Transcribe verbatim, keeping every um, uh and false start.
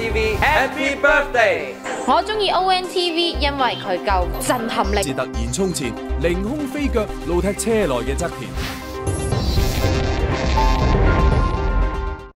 T V，Happy Birthday！ 我中意 O N T V， 因為佢夠震撼力。 自突然衝前，凌空飛腳，怒踢車內嘅側田。